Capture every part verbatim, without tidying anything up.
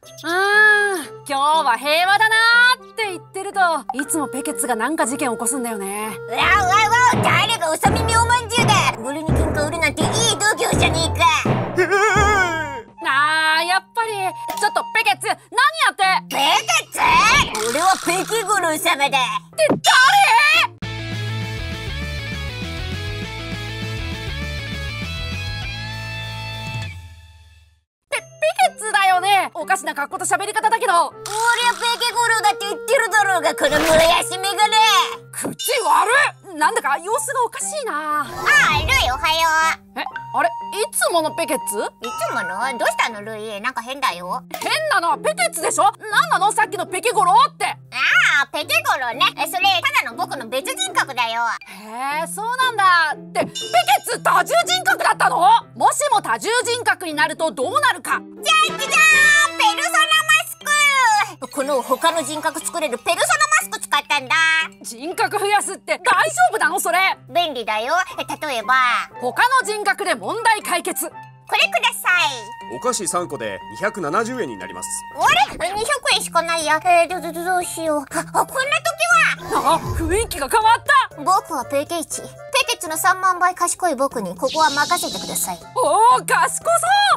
あー、今日は平和だなーって言ってるといつもペケツがなんか事件起こすんだよね。 うわうわうわ、誰がうさ耳おまんじゅうだ。俺に喧嘩売るなんていい度胸じゃねえか。 あー、やっぱりちょっとペケツ何やって。 ペケツ？俺はペケゴロウ様だ。って誰？おかしな格好と喋り方だけど。 俺はペケゴロウだって言ってるだろうが、このもやしメガネ。 口悪っ。なんだか様子がおかしいな。 ああ、ルイおはよう。え、あれ、いつものペケツ？いつもの？どうしたのルイ？なんか変だよ。 変なのはペケツでしょ。なんなのさっきのペケゴロウって。 ああ、ペケゴロウね。それただの僕の別人格だよ。 へえ、そうなんだ。ってペケツ多重人格だったの？もしも多重人格になるとどうなるか。 じゃんじゃじゃーん、ペルソナマスク。この他の人格作れるペルソナマスク使ったんだ。 人格増やすって大丈夫なのそれ？便利だよ。例えば他の人格で問題解決。 これください。 お菓子さんこでにひゃくななじゅうえんになります。 あれ、にひゃくえんしかないや。えー、どどどどうしよう。あ、こんな時はあ、雰囲気が変わった。 僕はペケイチ。ペケツのさんまんばい賢い僕にここは任せてください。 おお、賢そう。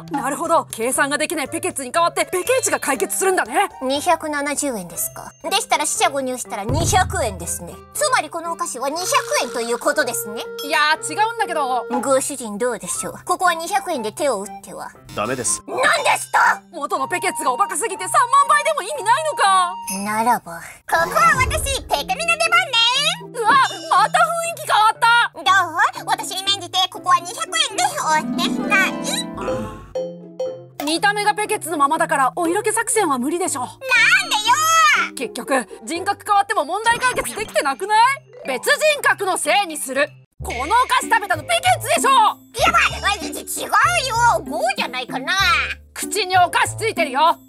なるほど、計算ができないペケツに代わってペケイチが解決するんだね。 にひゃくななじゅうえんですか。でしたら四捨五入したらにひゃくえんですね。つまりこのお菓子はにひゃくえんということですね。 いやー、違うんだけど。 ご主人どうでしょう。ここはにひゃくえんで手を打っては。 ダメです。 なんですと？ 元のペケツがおバカすぎてさんまんばいでも意味ないのか。 ならばここは私ペケミの出番ね。 うわ、また雰囲気変わった。 どう？私に免じてここはにひゃくえんでお手ない。 見た目がペケツのままだからお色気作戦は無理でしょ。なんでよ。 結局人格変わっても問題解決できてなくない？別人格のせいにする。このお菓子食べたのペケツでしょ。 やばい、違うよ。ゴーじゃないかな。 口にお菓子ついてるよ。あ、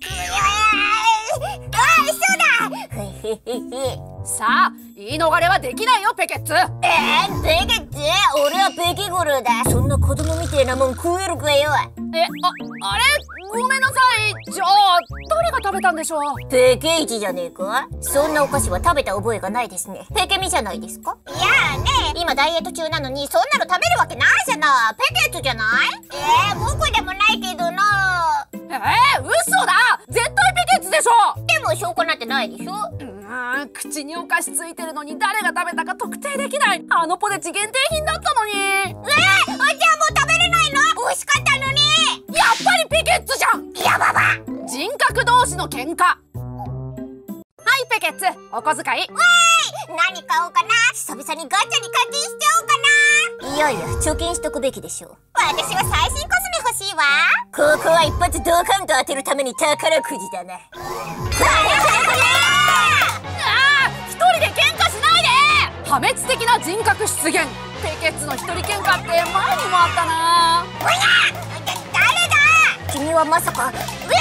そうだ。 さあ、言い逃れはできないよペケツ。 えー、ペケツ？俺はペケゴロウだ。そんな子供みてえなもん食えるかよ。 え、あ、あれ？ごめんなさい。じゃあ誰が食べたんでしょう？ ペケイチじゃねえか。そんなお菓子は食べた覚えがないですね。ペケミじゃないですか。いやーね、今ダイエット中なのにそんなの食べるわけないじゃない。ペケツじゃない？えー、僕でもないけどな。 えー、嘘だ。絶対ペケツでしょ。 でも証拠なんてないでしょ。 うん、口にお菓子ついてるのに誰が食べたか特定できない。あのポテチ限定品だったのに。えー、じゃあもう食べれないの？美味しかったのに。 やっぱりペケツじゃん。 やばば。 人格同士の喧嘩。はいペケツ、お小遣い。わーい、 何買おうかな。久々にガチャに課金しちゃおうかな。いやいや、貯金しとくべきでしょう。私は最新コスメ欲しいわ。ここは一発ドカンと当てるために宝くじだな。ああ、一人で喧嘩しないで。破滅的な人格出現。ペケツの一人喧嘩って前にもあったな。 うわー、誰だ。君はまさか。うわ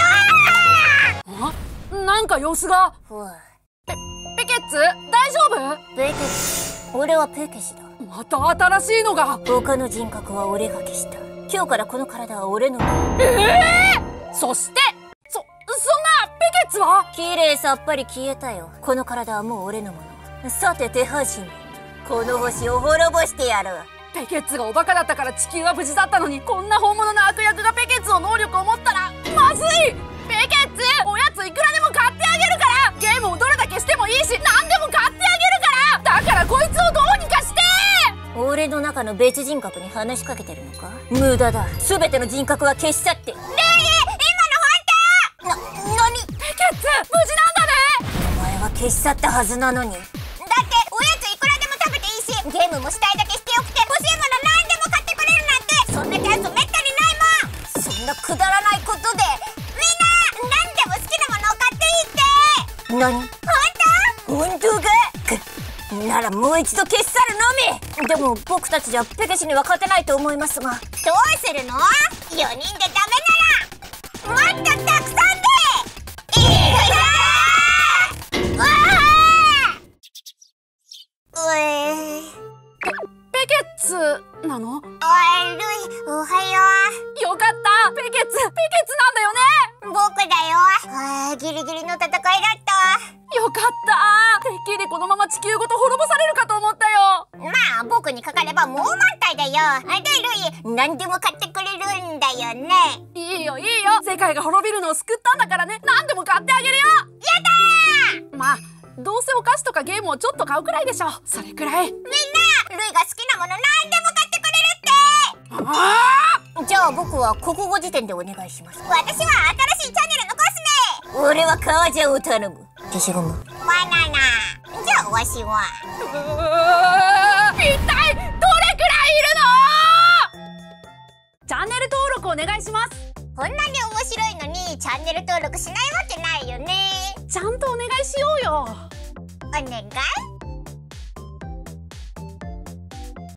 ー、なんか様子が。ペ、ペケツ大丈夫？ ペケツ、俺はペケシだ。 また新しいのが。 他の人格は俺が消した。今日からこの体は俺のもの。 ええー、そしてそ、そんなペケツは？ 綺麗さっぱり消えたよ。この体はもう俺のもの。さて手始め。この星を滅ぼしてやる。 ペケツがおバカだったから地球は無事だったのに、こんな本物の悪役がペケツの能力を持ったらまずい。ペケツ、おやついくらでも買ってあげるから。ゲームをどれだけしてもいいし何でも買ってあげるから。だからこいつをどうにかして。 俺の中の別人格に話しかけてるのか。無駄だ。全ての人格は消し去って。レイ、今の本当？な、なに？ペケツ無事なんだね。 お前は消し去ったはずなのに。だっておやついくらでも食べていいし、ゲームもしたいだけしておくて、欲しいもの何でも買ってくれるなんて、そんなチャンスめったにないもん。そんなくだらないことでみんな何でも好きなものを買っていいって。なに？本当？本当か？ならもう一度消し去るのみ。でも僕たちじゃペケシには勝てないと思いますが。どうするの？よにんでダメならもっとたくさんで。いいな。わあ、うえー、 ペケツなの？ おいルイ、おはよう。よかった。ペケツペケツなんだよね。 僕だよ。はギリギリの戦いだった。 よかった。てっきりこのまま地球ごと滅ぼされるかと思ったよ。 まあ僕にかかればもう満タイだよ。でルイ、何でも買ってくれるんだよね。 いいよいいよ、世界が滅びるのを救ったんだからね。何でも買ってあげるよ。 やだー。 まあどうせお菓子とかゲームをちょっと買うくらいでしょ。それくらい。みんなルイが好きなもの何でも買ってくれるって。 あじゃあ僕は国語辞典でお願いします。私は新しいチャンネルのコスメ。俺は革ジャンを頼む。消しゴム。バナナ。じゃあわしは。 うー一体どれくらいいるの？チャンネル登録お願いします。 こんなに面白いのにチャンネル登録しないわけないよね。 ちゃんとお願いしようよ。 お願い。